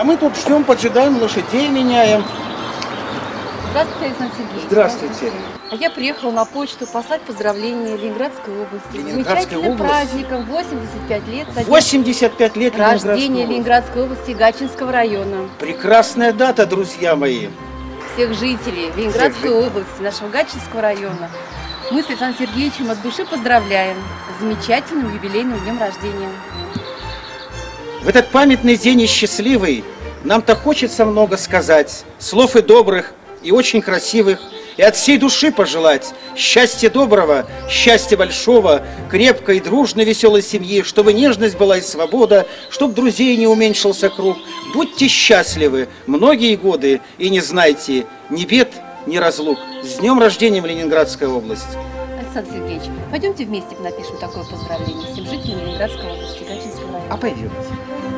А мы тут ждем, поджидаем, лошадей меняем. Здравствуйте, Александр Сергеевич. Здравствуйте. А я приехала на почту послать поздравления Ленинградской области. Ленинградской Замечательным области. праздником 85 лет. со днем 85 лет рождения Ленинградской области, Гатчинского района. Прекрасная дата, друзья мои. Всех жителей Ленинградской области, нашего Гатчинского района. Мы с Александром Сергеевичем от души поздравляем с замечательным юбилейным днем рождения. В этот памятный день и счастливый нам-то хочется много сказать, слов и добрых, и очень красивых, и от всей души пожелать счастья доброго, счастья большого, крепкой, дружной, веселой семьи, чтобы нежность была и свобода, чтоб друзей не уменьшился круг. Будьте счастливы многие годы и не знайте ни бед, ни разлук. С днем рождения в Ленинградской области! Александр Сергеевич, пойдемте вместе напишем такое поздравление всем жителям Ленинградской области, Гатчинского района. А пойдемте.